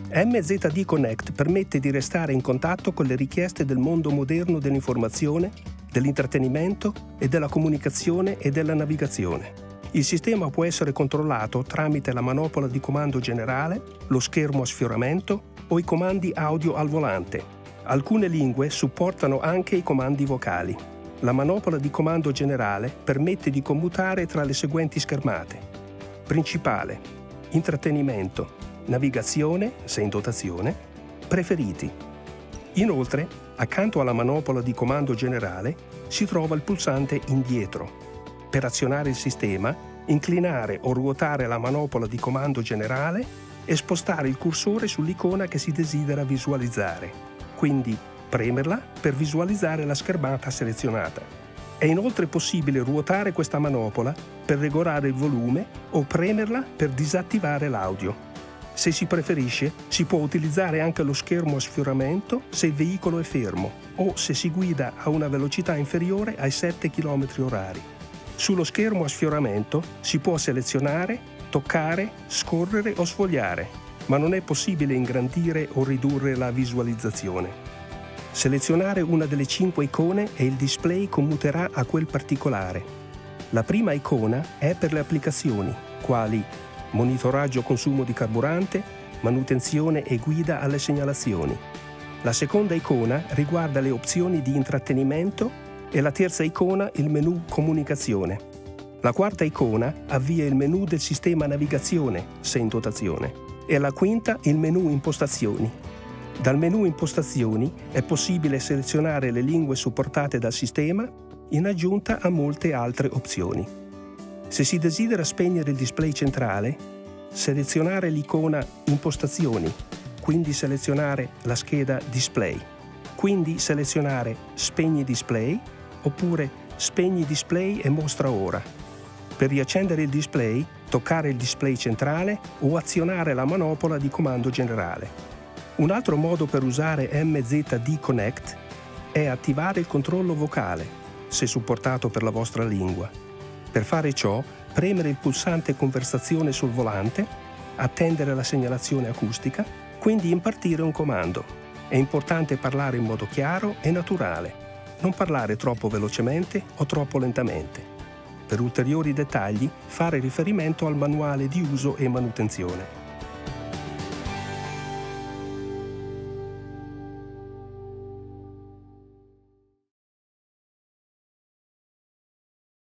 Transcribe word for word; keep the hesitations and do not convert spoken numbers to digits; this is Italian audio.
M Z D Connect permette di restare in contatto con le richieste del mondo moderno dell'informazione, dell'intrattenimento e della comunicazione e della navigazione. Il sistema può essere controllato tramite la manopola di comando generale, lo schermo a sfioramento o i comandi audio al volante. Alcune lingue supportano anche i comandi vocali. La manopola di comando generale permette di commutare tra le seguenti schermate: principale, intrattenimento, navigazione, se in dotazione, preferiti. Inoltre, accanto alla manopola di comando generale, si trova il pulsante indietro. Per azionare il sistema, inclinare o ruotare la manopola di comando generale e spostare il cursore sull'icona che si desidera visualizzare. Quindi premerla per visualizzare la schermata selezionata. È inoltre possibile ruotare questa manopola per regolare il volume o premerla per disattivare l'audio. Se si preferisce, si può utilizzare anche lo schermo a sfioramento se il veicolo è fermo o se si guida a una velocità inferiore ai sette chilometri orari. Sullo schermo a sfioramento si può selezionare, toccare, scorrere o sfogliare, ma non è possibile ingrandire o ridurre la visualizzazione. Selezionare una delle cinque icone e il display commuterà a quel particolare. La prima icona è per le applicazioni, quali monitoraggio consumo di carburante, manutenzione e guida alle segnalazioni. La seconda icona riguarda le opzioni di intrattenimento e la terza icona il menu comunicazione. La quarta icona avvia il menu del sistema navigazione, se in dotazione, e la quinta il menu impostazioni. Dal menu impostazioni è possibile selezionare le lingue supportate dal sistema in aggiunta a molte altre opzioni. Se si desidera spegnere il display centrale, selezionare l'icona impostazioni, quindi selezionare la scheda display, quindi selezionare spegni display oppure spegni display e mostra ora. Per riaccendere il display, toccare il display centrale o azionare la manopola di comando generale. Un altro modo per usare M Z D Connect è attivare il controllo vocale, se supportato per la vostra lingua. Per fare ciò, premere il pulsante conversazione sul volante, attendere la segnalazione acustica, quindi impartire un comando. È importante parlare in modo chiaro e naturale. Non parlare troppo velocemente o troppo lentamente. Per ulteriori dettagli, fare riferimento al manuale di uso e manutenzione.